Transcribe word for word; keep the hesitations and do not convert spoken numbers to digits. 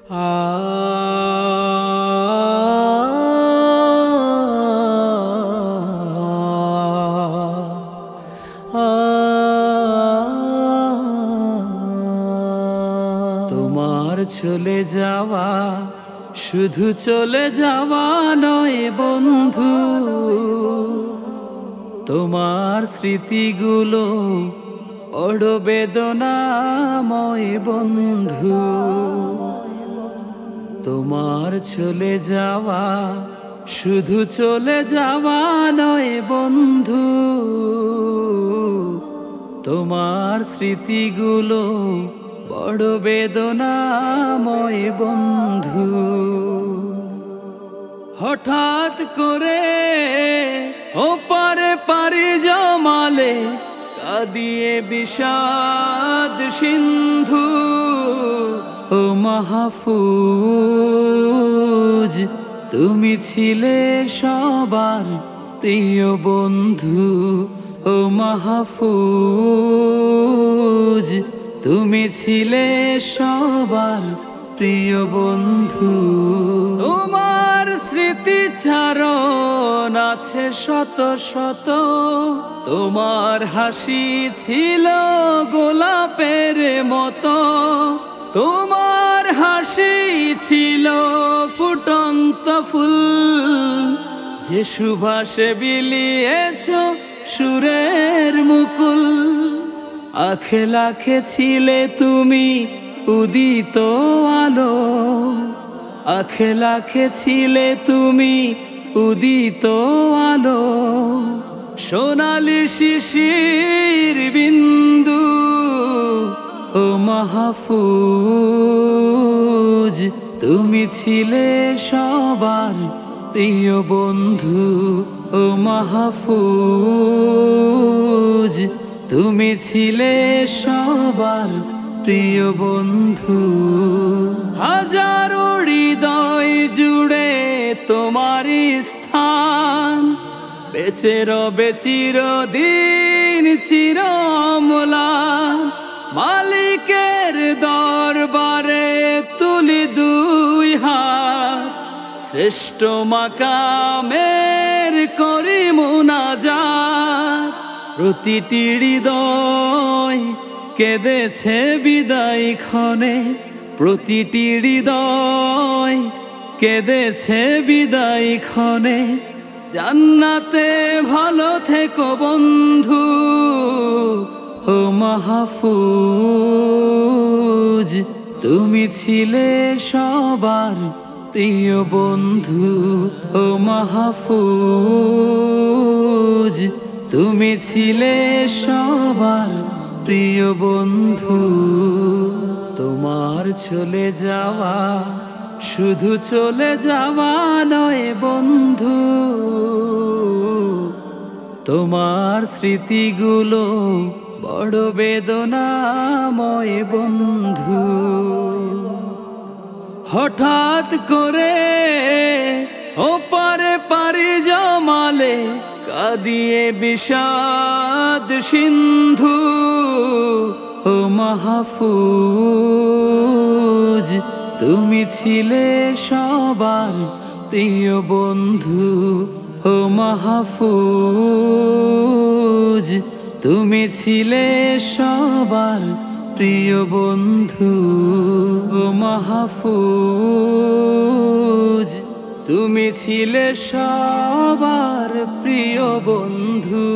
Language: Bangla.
তোমার চলে যাওয়া শুধু চলে যাওয়া নয় বন্ধু, তোমার স্মৃতিগুলো বড় বেদনাময় বন্ধু। তোমার চলে যাওয়া শুধু চলে যাওয়া নয় বন্ধু, তোমার স্মৃতিগুলো বড় বেদনাময় বন্ধু। হঠাৎ করে ওপারে পারি জমালে কাঁদিয়ে বিষাদ সিন্ধু। ও মাহফুজ তুমি ছিলে সবার প্রিয় বন্ধু। ও মাহফুজ তুমি ছিলে সবার প্রিয় বন্ধু। তোমার স্মৃতিচারণ আছে শত শত, তোমার হাসি ছিল গোলাপের মতো, তোমার হাসি ছিল ফুটন্ত ফুল, যে সুবাসে বিলিয়েছ সুরের মুকুল। আখে লাখে ছিলে তুমি উদিত আলো, আখে লাখে ছিলে তুমি উদিত আলো, সোনালি শিশির বিন্দু। ও মাহফুজ তুমি ছিলে সবার প্রিয় বন্ধু। ও মাহফুজ তুমি ছিলে সবার প্রিয় বন্ধু। হাজারো হৃদয় জুড়ে তোমারই স্থান, বেঁচে রবে চিরদিন চিরম্লান। মালিকের দরবারে তুলি দুই হাত, শ্রেষ্ঠ মাকামের করি মুনাজাত। প্রতিটি হৃদয় কেঁদেছে বিদায় ক্ষণে, প্রতিটি হৃদয় কেঁদেছে বিদায় ক্ষণে। জান্নাতে ভালো থেকো বন্ধু। ও মাহফুজ তুমি ছিলে সবার প্রিয় বন্ধু। ও মাহফুজ তুমি ছিলে সবার প্রিয় বন্ধু। তোমার চলে যাওয়া শুধু চলে যাওয়া নয় বন্ধু, তোমার স্মৃতিগুলো বড় বেদনাময় বন্ধু। হঠাৎ করে ওপারে পারি জমালে কাঁদিয়ে বিষাদ সিন্ধু। ও মাহফুজ তুমি ছিলে সবার প্রিয় বন্ধু। ও মাহফুজ তুমি ছিলে সবার প্রিয় বন্ধু। ও মাহফুজ তুমি ছিলে সবার প্রিয় বন্ধু।